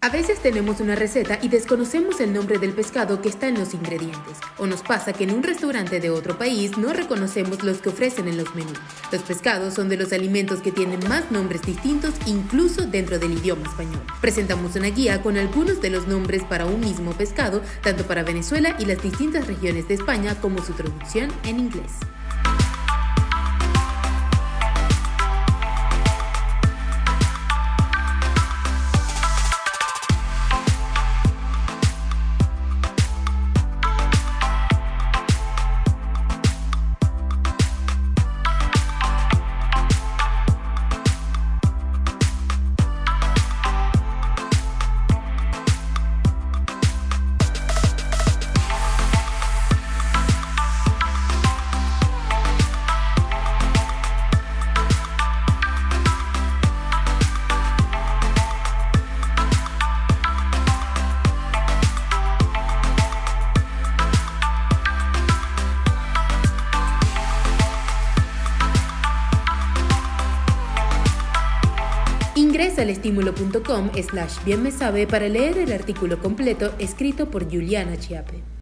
A veces tenemos una receta y desconocemos el nombre del pescado que está en los ingredientes. O nos pasa que en un restaurante de otro país no reconocemos los que ofrecen en los menús. Los pescados son de los alimentos que tienen más nombres distintos incluso dentro del idioma español. Presentamos una guía con algunos de los nombres para un mismo pescado, tanto para Venezuela y las distintas regiones de España como su traducción en inglés. Ingresa al estímulo.com/bienmesabe para leer el artículo completo escrito por Juliana Chiappe.